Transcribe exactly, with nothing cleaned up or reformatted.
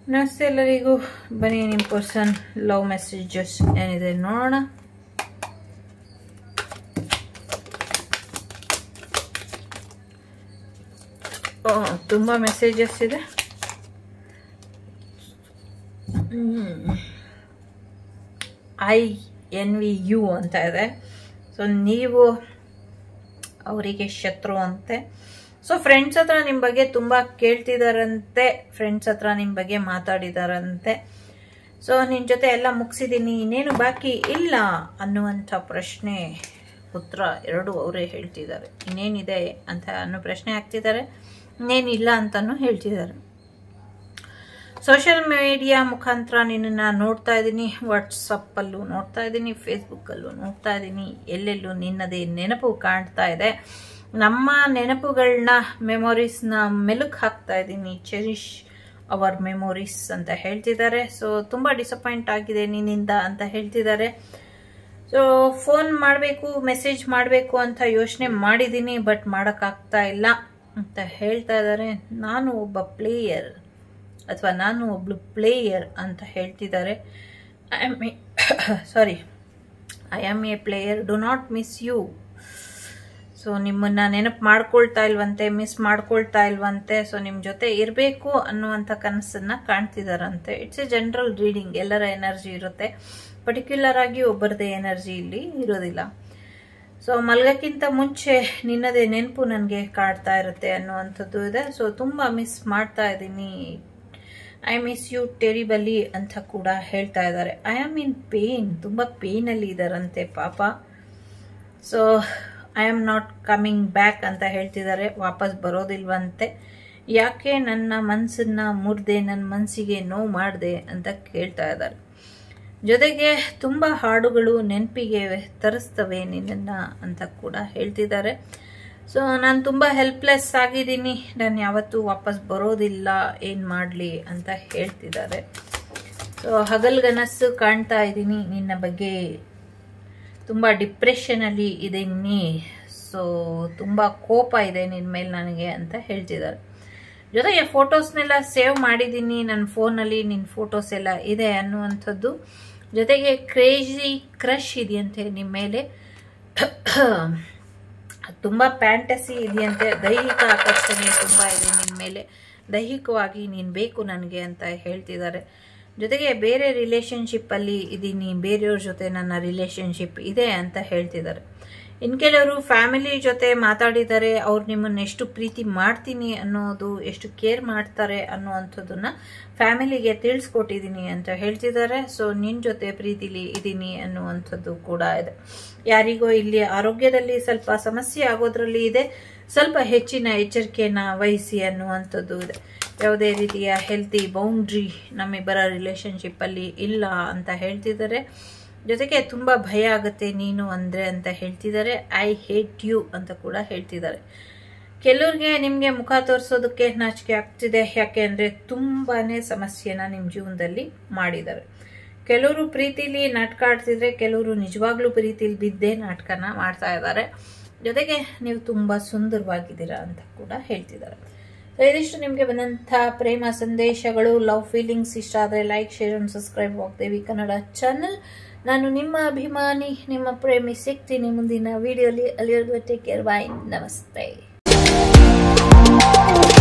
ನಮಸ್ತೆ ಎಲ್ಲರಿಗೂ. ಬನ್ನಿ ನಿಮ್ಮ ಪರ್ಸನ್ ಲವ್ ಮೆಸೇಜಸ್ ಏನಿದೆ ನೋಡೋಣ. ತುಂಬ ಮೆಸೇಜಸ್ ಇದೆ. ಐ ಎನ್ ವಿ ಯು ಅಂತ ಇದೆ. ಸೊ ನೀವು ಅವರಿಗೆ ಶತ್ರು ಅಂತೆ. ಸೊ ಫ್ರೆಂಡ್ಸ್ ಹತ್ರ ನಿಮ್ಮ ಬಗ್ಗೆ ತುಂಬ ಕೇಳ್ತಿದಾರಂತೆ, ಫ್ರೆಂಡ್ಸ್ ಹತ್ರ ನಿಮ್ಮ ಬಗ್ಗೆ ಮಾತಾಡಿದಾರಂತೆ. ಸೊ ನಿನ್ನ ಜೊತೆ ಎಲ್ಲ ಮುಗಿಸಿದ್ದೀನಿ, ಇನ್ನೇನು ಬಾಕಿ ಇಲ್ಲ ಅನ್ನುವಂಥ ಪ್ರಶ್ನೆ ಉತ್ತರ ಎರಡು ಅವರೇ ಹೇಳ್ತಿದ್ದಾರೆ. ಇನ್ನೇನಿದೆ ಅಂತ ಅನ್ನೋ ಪ್ರಶ್ನೆ ಹಾಕ್ತಿದ್ದಾರೆ, ಇನ್ನೇನಿಲ್ಲ ಅಂತಲೂ ಹೇಳ್ತಿದ್ದಾರೆ. ಸೋಷಿಯಲ್ ಮೀಡಿಯಾ ಮುಖಾಂತರ ನಿನ್ನನ್ನು ನೋಡ್ತಾ ಇದ್ದೀನಿ, ವಾಟ್ಸಪ್ಪಲ್ಲೂ ನೋಡ್ತಾ ಇದ್ದೀನಿ, ಫೇಸ್ಬುಕ್ಕಲ್ಲೂ ನೋಡ್ತಾ ಇದ್ದೀನಿ, ಎಲ್ಲೆಲ್ಲೂ ನಿನ್ನದೇ ನೆನಪು ಕಾಣ್ತಾ ಇದೆ. ನಮ್ಮ ನೆನಪುಗಳನ್ನ ಮೆಮೊರೀಸ್ನ ಮೆಲುಕು ಹಾಕ್ತಾ ಇದ್ದೀನಿ. ಚೆರಿಶ್ ಅವರ್ ಮೆಮೊರೀಸ್ ಅಂತ ಹೇಳ್ತಿದ್ದಾರೆ. ಸೊ ತುಂಬ ಡಿಸಪಾಯಿಂಟ್ ಆಗಿದೆ ನಿನ್ನಿಂದ ಅಂತ ಹೇಳ್ತಿದ್ದಾರೆ. ಸೊ ಫೋನ್ ಮಾಡಬೇಕು, ಮೆಸೇಜ್ ಮಾಡಬೇಕು ಅಂತ ಯೋಚನೆ ಮಾಡಿದ್ದೀನಿ, ಬಟ್ ಮಾಡೋಕ್ಕಾಗ್ತಾ ಇಲ್ಲ ಅಂತ ಹೇಳ್ತಾ ಇದ್ದಾರೆ. ನಾನು ಒಬ್ಬ ಪ್ಲೇಯರ್ ಅಥವಾ ನಾನು ಒಬ್ಳು ಪ್ಲೇಯರ್ ಅಂತ ಹೇಳ್ತಿದ್ದಾರೆ. I am a sorry I am a player, do not miss you. So ನಿಮ್ಮನ್ನ ನೆನಪು ಮಾಡ್ಕೊಳ್ತಾ ಇಲ್ವಂತೆ, ಮಿಸ್ ಮಾಡ್ಕೊಳ್ತಾ ಇಲ್ವಂತೆ. ಸೊ ನಿಮ್ಮ ಜೊತೆ ಇರಬೇಕು ಅನ್ನುವಂಥ ಕನಸನ್ನ ಕಾಣ್ತಿದಾರಂತೆ. ಇಟ್ಸ್ ಎ ಜನರಲ್ ರೀಡಿಂಗ್, ಎಲ್ಲರ ಎನರ್ಜಿ ಇರುತ್ತೆ, ಪರ್ಟಿಕ್ಯುಲರ್ ಆಗಿ ಒಬ್ಬರದೇ ಎನರ್ಜಿ ಇಲ್ಲಿ ಇರೋದಿಲ್ಲ. ಸೊ ಮಲ್ಗಕ್ಕಿಂತ ಮುಂಚೆ ನಿನ್ನದೇ ನೆನಪು ನನಗೆ ಕಾಡ್ತಾ ಇರುತ್ತೆ ಅನ್ನುವಂಥದ್ದು ಇದೆ. ಸೊ ತುಂಬ ಮಿಸ್ ಮಾಡ್ತಾ ಇದ್ದೀನಿ, ಐ ಮಿಸ್ ಯು ಟೆರಿಬಲಿ ಅಂತ ಕೂಡ ಹೇಳ್ತಾ ಇದ್ದಾರೆ. ಐ ಆಮ್ ಇನ್ ಪೇನ್, ತುಂಬ ಪೇನಲ್ಲಿ ಇದ್ದಾರಂತೆ ಪಾಪ. So I am not coming back ಅಂತ ಹೇಳ್ತಿದ್ದಾರೆ, ವಾಪಸ್ ಬರೋದಿಲ್ವಂತೆ. ಯಾಕೆ ನನ್ನ ಮನಸ್ಸನ್ನ ಮುರಿದೆ, ನನ್ನ ಮನಸ್ಸಿಗೆ ನೋವು ಮಾಡಿದೆ ಅಂತ ಕೇಳ್ತಾ ಇದ್ದಾರೆ. ಜೊತೆಗೆ ತುಂಬ ಹಾಡುಗಳು ನೆನಪಿಗೆ ತರಿಸ್ತವೆ ನಿನ್ನನ್ನು ಅಂತ ಕೂಡ ಹೇಳ್ತಿದ್ದಾರೆ. ಸೊ ನಾನು ತುಂಬ ಹೆಲ್ಪ್ಲೆಸ್ ಆಗಿದ್ದೀನಿ, ನಾನು ಯಾವತ್ತೂ ವಾಪಸ್ ಬರೋದಿಲ್ಲ, ಏನು ಮಾಡಲಿ ಅಂತ ಹೇಳ್ತಿದ್ದಾರೆ. ಸೊ ಹಗಲ್ಗನಸ್ಸು ಕಾಣ್ತಾ ಇದ್ದೀನಿ, ನಿನ್ನ ಬಗ್ಗೆ ತುಂಬ ಡಿಪ್ರೆಷನಲ್ಲಿ ಇದ್ದೀನಿ. ಸೊ ತುಂಬ ಕೋಪ ಇದೆ ನಿನ್ನ ಮೇಲೆ ನನಗೆ ಅಂತ ಹೇಳ್ತಿದ್ದಾರೆ. ಜೊತೆಗೆ ಫೋಟೋಸ್ನೆಲ್ಲ ಸೇವ್ ಮಾಡಿದ್ದೀನಿ ನನ್ನ ಫೋನಲ್ಲಿ, ನಿನ್ನ ಫೋಟೋಸ್ ಎಲ್ಲ ಇದೆ ಅನ್ನುವಂಥದ್ದು. ಜೊತೆಗೆ ಕ್ರೇಜಿ ಕ್ರಶ್ ಇದೆಯಂತೆ ನಿಮ್ಮ ಮೇಲೆ, ತುಂಬ ಫ್ಯಾಂಟಸಿ ಇದೆಯಂತೆ, ದೈಹಿಕ ಆಕರ್ಷಣೆ ತುಂಬ ಇದೆ ನಿನ್ನ ಮೇಲೆ, ದೈಹಿಕವಾಗಿ ನೀನು ಬೇಕು ನನಗೆ ಅಂತ ಹೇಳ್ತಿದ್ದಾರೆ. ಜೊತೆಗೆ ಬೇರೆ ರಿಲೇಷನ್ಶಿಪ್ಪಲ್ಲಿ ಇದ್ದೀನಿ, ಬೇರೆಯವ್ರ ಜೊತೆ ನನ್ನ ರಿಲೇಷನ್ಶಿಪ್ ಇದೆ ಅಂತ ಹೇಳ್ತಿದ್ದಾರೆ. ಇನ್ನು ಕೆಲವರು ಫ್ಯಾಮಿಲಿ ಜೊತೆ ಮಾತಾಡಿದ್ದಾರೆ, ಅವ್ರು ನಿಮ್ಮನ್ನು ಎಷ್ಟು ಪ್ರೀತಿ ಮಾಡ್ತೀನಿ ಅನ್ನೋದು, ಎಷ್ಟು ಕೇರ್ ಮಾಡ್ತಾರೆ ಅನ್ನೋವಂಥದ್ದನ್ನ ಫ್ಯಾಮಿಲಿಗೆ ತಿಳಿಸ್ಕೊಟ್ಟಿದ್ದೀನಿ ಅಂತ ಹೇಳ್ತಿದ್ದಾರೆ. ಸೊ ನಿನ್ನ ಜೊತೆ ಪ್ರೀತಿಲಿ ಇದ್ದೀನಿ ಅನ್ನುವಂಥದ್ದು ಕೂಡ ಇದೆ. ಯಾರಿಗೋ ಇಲ್ಲಿ ಆರೋಗ್ಯದಲ್ಲಿ ಸ್ವಲ್ಪ ಸಮಸ್ಯೆ ಆಗೋದ್ರಲ್ಲಿ ಇದೆ, ಸ್ವಲ್ಪ ಹೆಚ್ಚಿನ ಎಚ್ಚರಿಕೆಯನ್ನು ವಹಿಸಿ ಅನ್ನುವಂಥದ್ದು ಇದೆ. ಯಾವುದೇ ರೀತಿಯ ಹೆಲ್ತಿ ಬೌಂಡ್ರಿ ನಮ್ಮಿಬ್ಬರ ರಿಲೇಷನ್ಶಿಪ್ಪಲ್ಲಿ ಇಲ್ಲ ಅಂತ ಹೇಳ್ತಿದ್ದಾರೆ. ಜೊತೆಗೆ ತುಂಬ ಭಯ ಆಗುತ್ತೆ ನೀನು ಅಂದರೆ ಅಂತ ಹೇಳ್ತಿದ್ದಾರೆ. ಐ ಹೇಟ್ ಯು ಅಂತ ಕೂಡ ಹೇಳ್ತಿದ್ದಾರೆ. ಕೆಲವ್ರಿಗೆ ನಿಮಗೆ ಮುಖ ತೋರಿಸೋದಕ್ಕೆ ನಾಚಿಕೆ ಆಗ್ತಿದೆ, ಯಾಕೆ ಅಂದರೆ ತುಂಬಾ ಸಮಸ್ಯೆನ ನಿಮ್ಮ ಜೀವನದಲ್ಲಿ ಮಾಡಿದ್ದಾರೆ. ಕೆಲವರು ಪ್ರೀತಿಲಿ ನಾಟಕ ಆಡ್ತಿದ್ರೆ, ಕೆಲವರು ನಿಜವಾಗ್ಲೂ ಪ್ರೀತಿಲಿ ಬಿದ್ದೇ ನಾಟಕನ ಮಾಡ್ತಾ ಇದ್ದಾರೆ. ಜೊತೆಗೆ ನೀವು ತುಂಬ ಸುಂದರವಾಗಿದ್ದೀರಾ ಅಂತ ಕೂಡ ಹೇಳ್ತಿದ್ದಾರೆ. ಸೊ ಇದಿಷ್ಟು ನಿಮಗೆ ಬಂದಂಥ ಪ್ರೇಮ ಸಂದೇಶಗಳು, ಲವ್ ಫೀಲಿಂಗ್ಸ್. ಇಷ್ಟ ಆದರೆ like, share and subscribe Vagdevi Kannada channel. ನಾನು ನಿಮ್ಮ ಅಭಿಮಾನಿ, ನಿಮ್ಮ ಪ್ರೇಮಿ. ಸಿಗ್ತೀನಿ ಮುಂದಿನ ವಿಡಿಯೋಲಿ. ಅಲ್ಲಿವರೆಗೂ ಟೇಕ್ ಕೇರ್, ಬಾಯ್, ನಮಸ್ತೆ.